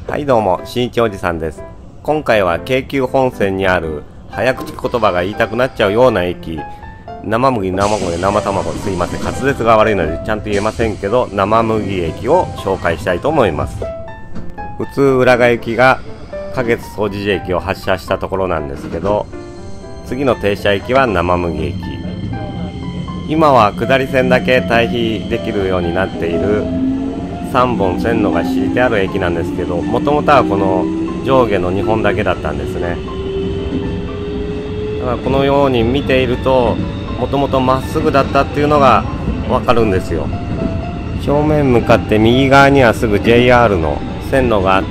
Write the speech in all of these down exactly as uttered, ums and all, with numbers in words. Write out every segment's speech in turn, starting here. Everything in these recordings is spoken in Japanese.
はいどうも、しんいちおじさんです。今回は京急本線にある早口言葉が言いたくなっちゃうような駅、生麦、生米、生卵、すいません、滑舌が悪いのでちゃんと言えませんけど、生麦駅を紹介したいと思います。普通浦賀行きが花月総持寺駅を発車したところなんですけど、次の停車駅は生麦駅。今は下り線だけ退避できるようになっているさんぼん線路が敷いてある駅なんですけど、もともとはこの上下のにほんだけだったんですね。だからこのように見ていると、もともとまっすぐだったっていうのがわかるんですよ。正面向かって右側にはすぐ ジェイアール の線路があって、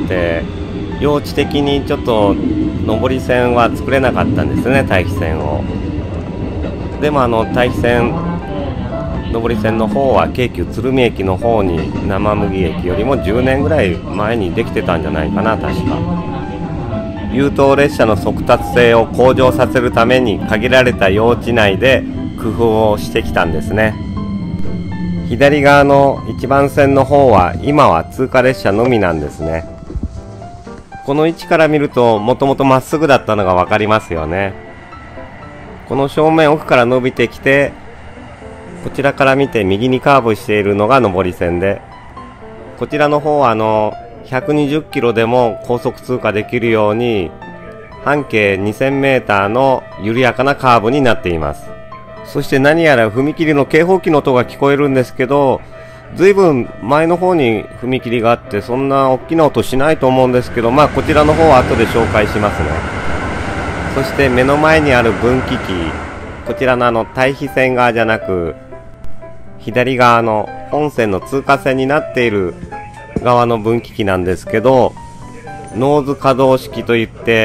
用地的にちょっと上り線は作れなかったんですね、待避線を。でもあの待避線上り線の方は京急鶴見駅の方に生麦駅よりもじゅうねんぐらい前にできてたんじゃないかな、確か。優等列車の速達性を向上させるために限られた用地内で工夫をしてきたんですね。左側の一番線の方は今は通過列車のみなんですね。この位置から見るともともとまっすぐだったのが分かりますよね。この正面奥から伸びてきて、こちらから見て右にカーブしているのが上り線で、こちらの方はあのひゃくにじゅっキロでも高速通過できるように半径にせんメーターの緩やかなカーブになっています。そして何やら踏切の警報器の音が聞こえるんですけど、ずいぶん前の方に踏切があってそんな大きな音しないと思うんですけど、まあこちらの方は後で紹介しますね。そして目の前にある分岐器、こちらのあの待避線側じゃなく左側の本線の通過線になっている側の分岐器なんですけど、ノーズ可動式といって、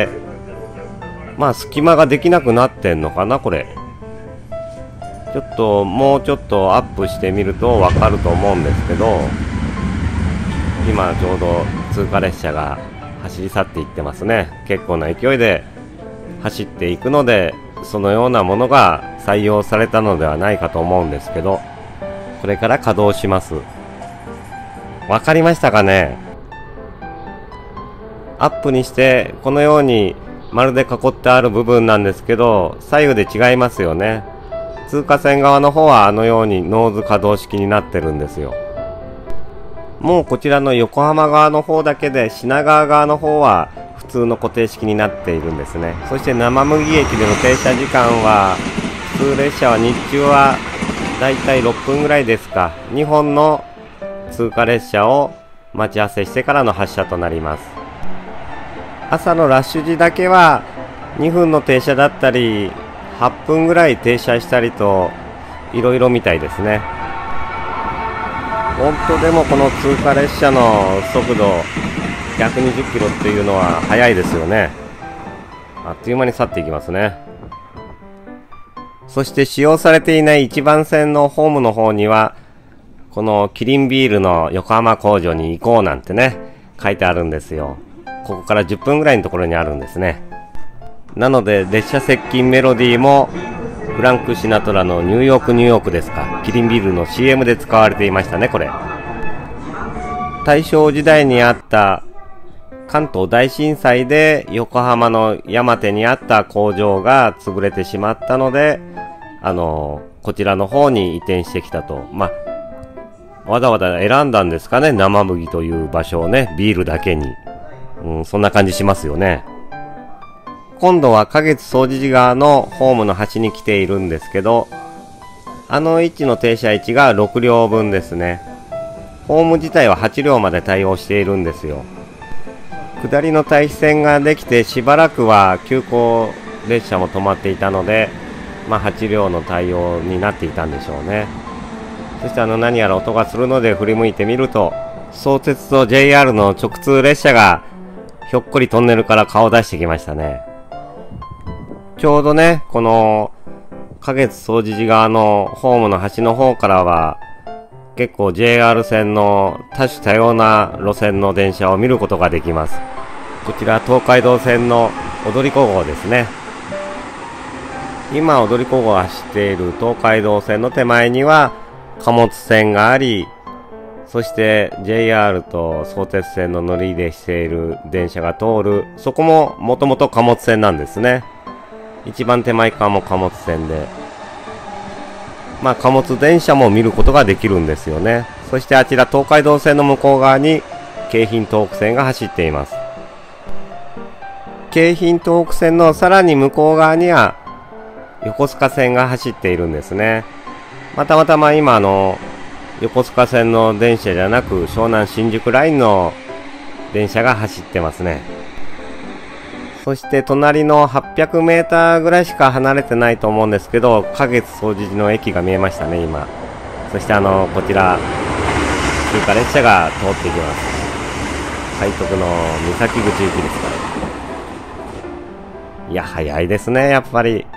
まあ隙間ができなくなってんのかな、これ。ちょっともうちょっとアップしてみるとわかると思うんですけど、今ちょうど通過列車が走り去っていってますね。結構な勢いで走っていくので、そのようなものが採用されたのではないかと思うんですけど、これから稼働します。わかりましたかね。アップにしてこのように丸で囲ってある部分なんですけど、左右で違いますよね。通過線側の方はあのようにノーズ可動式になってるんですよ。もうこちらの横浜側の方だけで、品川側の方は普通の固定式になっているんですね。そして生麦駅での停車時間は、普通列車は日中はだいたいろっぷんぐらいですか。にほんの通過列車を待ち合わせしてからの発車となります。朝のラッシュ時だけはにふんの停車だったりはっぷんぐらい停車したりといろいろみたいですね。本当でもこの通過列車の速度ひゃくにじゅっキロっていうのは速いですよね。あっという間に去っていきますね。そして使用されていない一番線のホームの方には、このキリンビールの横浜工場に行こうなんてね、書いてあるんですよ。ここからじゅっぷんぐらいのところにあるんですね。なので列車接近メロディーもフランク・シナトラのニューヨークニューヨークですか。キリンビールの シーエム で使われていましたね、これ。大正時代にあった関東大震災で横浜の山手にあった工場が潰れてしまったので、あのこちらの方に移転してきたと。まあわざわざ選んだんですかね、生麦という場所をね、ビールだけに。うん、そんな感じしますよね。今度は花月総持寺側のホームの端に来ているんですけど、あの位置の停車位置がろくりょうぶんですね。ホーム自体ははちりょうまで対応しているんですよ。下りの待避線ができてしばらくは急行列車も止まっていたので、まあはちりょうの対応になっていたんでしょうね。そしてあの何やら音がするので振り向いてみると、相鉄と ジェイアール の直通列車がひょっこりトンネルから顔を出してきましたね。ちょうどね、この花月総持寺側のホームの端の方からは結構 ジェイアール 線の多種多様な路線の電車を見ることができます。こちら東海道線の踊り子号ですね。今踊り子号が走っている東海道線の手前には貨物線があり、 そして ジェイアール と相鉄線の乗り入れしている電車が通る、そこももともと貨物線なんですね。一番手前側も貨物線で、まあ貨物電車も見ることができるんですよね。そしてあちら東海道線の向こう側に京浜東北線が走っています。京浜東北線のさらに向こう側には横須賀線が走っているんですね。またまたま今あの横須賀線の電車じゃなく湘南新宿ラインの電車が走ってますね。そして隣のはっぴゃくメーターぐらいしか離れてないと思うんですけど、花月総持寺の駅が見えましたね今。そしてあのこちら通過列車が通っていきます。海徳の三崎口行きですから。いや早いですねやっぱり。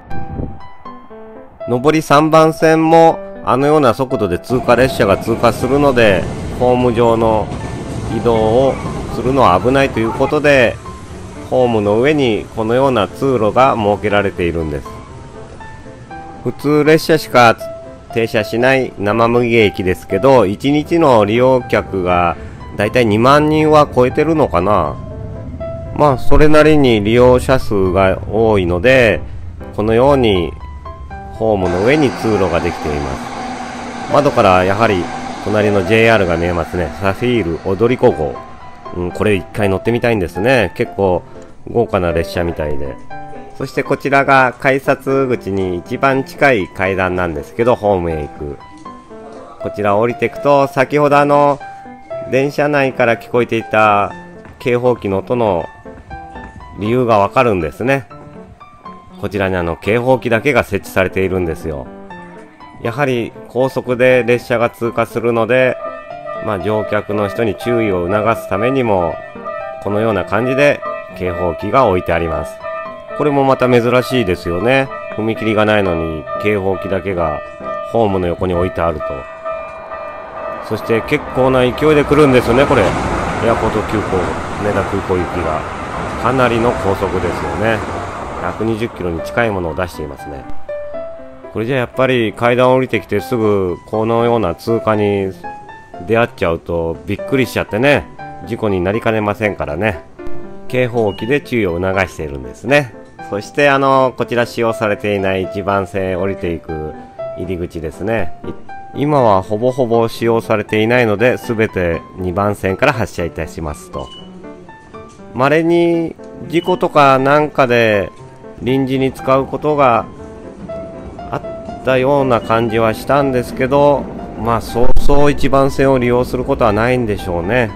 上りさんばん線もあのような速度で通過列車が通過するので、ホーム上の移動をするのは危ないということで、ホームの上にこのような通路が設けられているんです。普通列車しか停車しない生麦駅ですけど、いちにちの利用客がだいたいにまんにんは超えてるのかな。まあそれなりに利用者数が多いので、このようにホームの上に通路ができています。窓からやはり隣の ジェイアール が見えますね。サフィール踊り子号、うん、これ一回乗ってみたいんですね。結構豪華な列車みたいで。そしてこちらが改札口に一番近い階段なんですけど、ホームへ行くこちらを降りていくと、先ほどあの電車内から聞こえていた警報器の音の理由がわかるんですね。こちらにあの警報器だけが設置されているんですよ。やはり高速で列車が通過するので、まあ、乗客の人に注意を促すためにもこのような感じで警報器が置いてあります。これもまた珍しいですよね。踏切がないのに警報器だけがホームの横に置いてあると。そして結構な勢いで来るんですよね。これエアポート急行、羽田空港行きがかなりの高速ですよね。ひゃくにじゅっキロに近いものを出していますね。これじゃやっぱり階段を降りてきてすぐこのような通過に出会っちゃうとびっくりしちゃってね、事故になりかねませんからね。警報器で注意を促しているんですね。そしてあのこちら使用されていないいちばん線降りていく入り口ですね。今はほぼほぼ使用されていないので、全てにばん線から発車いたしますと。稀に事故とかなんかで臨時に使うことがあったような感じはしたんですけど、まあそうそういちばん線を利用することはないんでしょうね。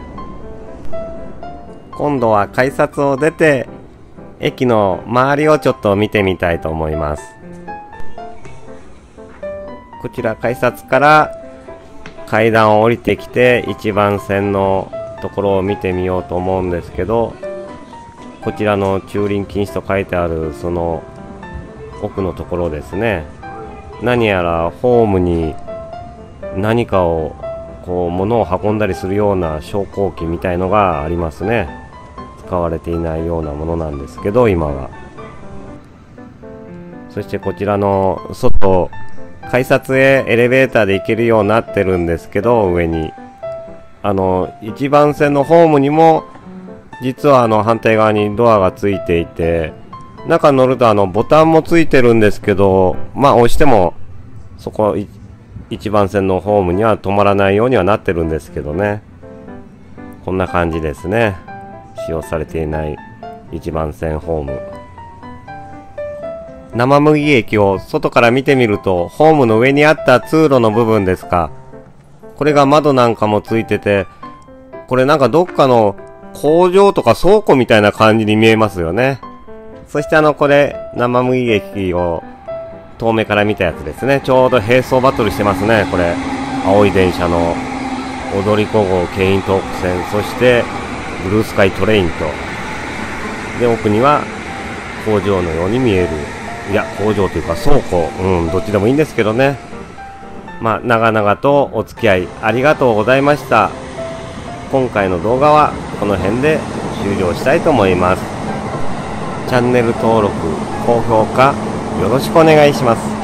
今度は改札を出て駅の周りをちょっと見てみたいと思います。こちら改札から階段を降りてきていちばん線のところを見てみようと思うんですけど、こちらの駐輪禁止と書いてあるその奥のところですね。何やらホームに何かをこう物を運んだりするような昇降機みたいのがありますね。使われていないようなものなんですけど今は。そしてこちらの外、改札へエレベーターで行けるようになってるんですけど、上にあのいちばん線のホームにも実はあの反対側にドアがついていて、中に乗るとあのボタンもついてるんですけど、まあ押してもそこいちばん線のホームには止まらないようにはなってるんですけどね。こんな感じですね。使用されていないいちばん線ホーム。生麦駅を外から見てみると、ホームの上にあった通路の部分ですか。これが窓なんかもついてて、これなんかどっかの工場とか倉庫みたいな感じに見えますよね。そしてあのこれ生麦駅を遠目から見たやつですね。ちょうど並走バトルしてますね。これ青い電車の踊り子号京浜東北線、そしてブルースカイトレインと、で奥には工場のように見える、いや工場というか倉庫、うんどっちでもいいんですけどね。まあ長々とお付き合いありがとうございました。今回の動画はこの辺で終了したいと思います。チャンネル登録、高評価よろしくお願いします。